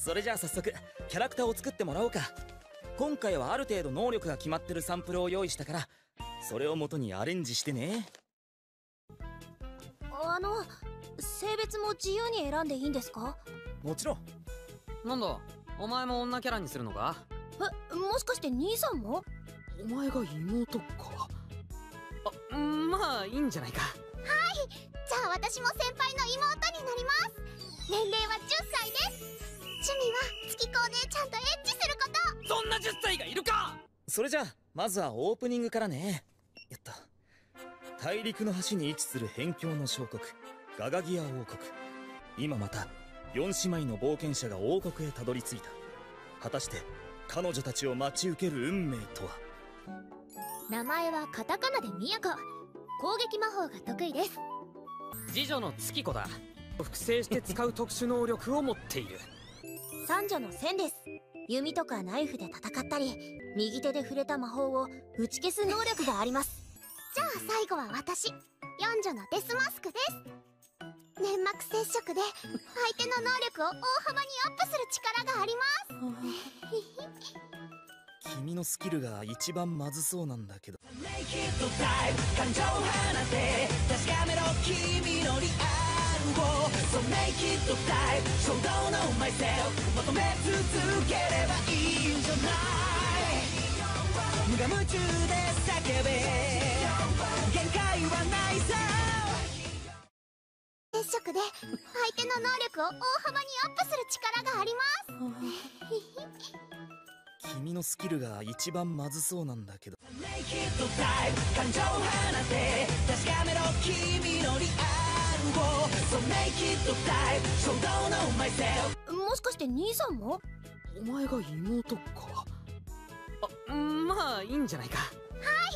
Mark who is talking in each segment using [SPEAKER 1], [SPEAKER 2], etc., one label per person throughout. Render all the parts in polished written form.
[SPEAKER 1] それじゃあ早速キャラクターを作ってもらおうか。今回はある程度能力が決まってるサンプルを用意したから、それを元にアレンジしてね。
[SPEAKER 2] 性別も自由に選んでいいんですか？
[SPEAKER 1] もちろん。
[SPEAKER 3] なんだ、お前も女キャラにするのか？
[SPEAKER 2] もしかして兄さんも？
[SPEAKER 3] お前が妹か。まあいいんじゃないか。
[SPEAKER 4] はい、じゃあ私も先輩の妹になります。年齢は10歳です。趣味は月子お姉ちゃんとエッチすること。
[SPEAKER 3] そんな10歳がいるか。
[SPEAKER 1] それじゃあまずはオープニングからね。大陸の端に位置する辺境の小国ガガギア王国。今また4姉妹の冒険者が王国へたどり着いた。果たして彼女たちを待ち受ける運命とは。
[SPEAKER 2] 名前はカタカナでミヤコ。攻撃魔法が得意です。
[SPEAKER 3] 次女の月子だ。複製して使う特殊能力を持っている。
[SPEAKER 2] 三女のセンです。弓とかナイフで戦ったり、右手で触れた魔法を打ち消す能力があります。
[SPEAKER 4] じゃあ最後は私、四女のデスマスクです。粘膜接触で相手の能力を大幅にアップする力があります。
[SPEAKER 1] 君のスキルが一番まずそうなんだけど。
[SPEAKER 5] 感情を放て確かめろ君のリアルを So make it time 衝動の myself 求め続ければいいんじゃない。無我夢中で叫べ限界はないさ。
[SPEAKER 4] 接触で相手の能力を大幅にアップする力があります。
[SPEAKER 1] 君のスキルが一番まずそうなんだけど。
[SPEAKER 5] 感情を放て確かめろ君のリアルを So make it time 衝動の myself。
[SPEAKER 2] もしかして兄さんも？
[SPEAKER 3] お前が妹か。まあいいんじゃないか。
[SPEAKER 4] はい、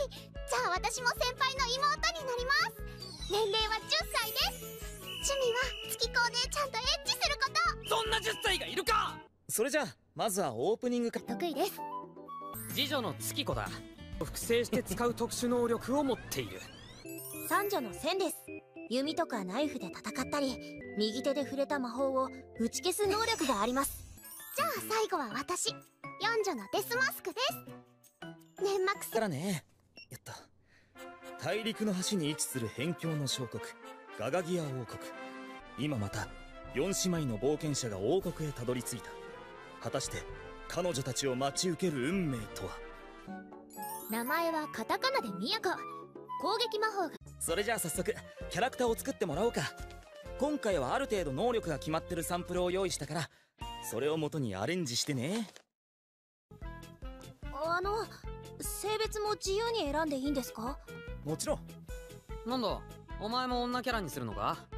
[SPEAKER 4] じゃあ私も先輩の妹になります。年齢は10歳です。趣味は月子お姉ちゃんとエッチすること。
[SPEAKER 3] そんな10歳がいるか。
[SPEAKER 1] それじゃあまずはオープニングから。
[SPEAKER 2] 得意です。
[SPEAKER 3] 次女の月子だ。複製して使う特殊能力を持っている。
[SPEAKER 2] 三女のセンです。弓とかナイフで戦ったり、右手で触れた魔法を打ち消す能力があります。
[SPEAKER 4] じゃあ最後は私、四女のデスマスクです。粘膜
[SPEAKER 1] からね。大陸の端に位置する辺境の小国ガガギア王国。今また4姉妹の冒険者が王国へたどり着いた。果たして彼女たちを待ち受ける運命とは。
[SPEAKER 2] 名前はカタカナでミヤコ。攻撃魔法が。
[SPEAKER 1] それじゃあ早速キャラクターを作ってもらおうか。今回はある程度能力が決まってるサンプルを用意したから、それを元にアレンジしてね。
[SPEAKER 2] 性別も自由に選んでいいんですか？
[SPEAKER 1] もちろん。
[SPEAKER 3] なんだ、お前も女キャラにするのか？